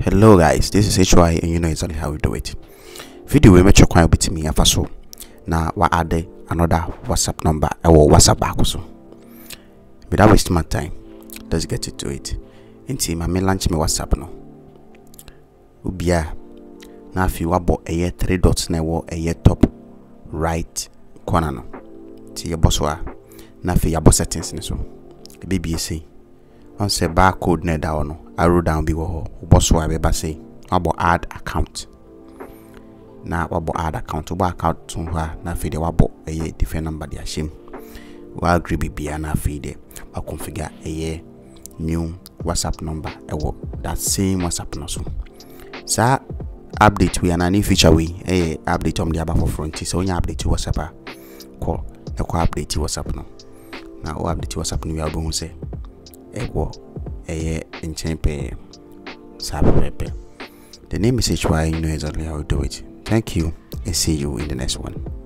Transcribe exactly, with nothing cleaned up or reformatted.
Hello guys, this is H Y and you know exactly how we do it. Video we make your quite bit me and so now what add another WhatsApp number or WhatsApp back so. Without wasting my time, let's get into it. Inti my main launch me WhatsApp no. Ubia now if you wabo a year three dots na wo a year top right corner no. Ti your boss wa na fi your boss settings ni so. B B C on say barcode na da no arrow down bi wo ho boss wa be ba say wabo add account na wabo add account wabo account to ha na fi de wabo a year different number de ashim wa agree bibia na fi de wa configure a year new WhatsApp number e wo that same WhatsApp no so sa update we an new feature we eh update on the aba for front so when you update WhatsApp call e ko update WhatsApp no na o update WhatsApp no we abo say e wo eh enchen pe sabe pepe. The name is H Y, you know exactly how to do it. Thank you and see you in the next one.